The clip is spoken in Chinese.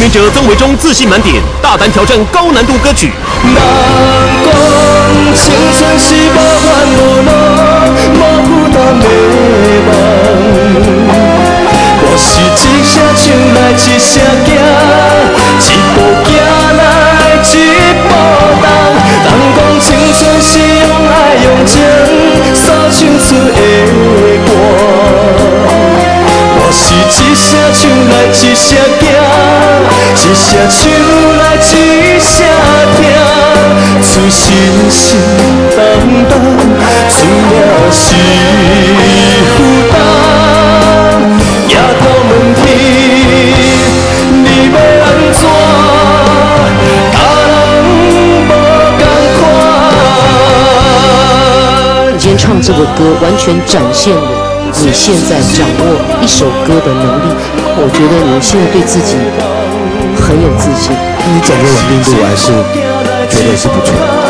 名者曾维中自信满点，大胆挑战高难度歌曲。 人讲青春是无怨无路，无负担的梦。我是一声唱来一声行，一步行来一步动。人讲青春是用爱用情所唱出的歌。我是一声唱来一声行，一声唱来一声听，出心心淡淡，出了是负担。夜到问天，你要安怎？他人无同款。 今天唱这个歌，完全展现了你现在掌握一首歌的能力。我觉得你现在对自己很有自信。 你整个稳定度还是觉得是不错。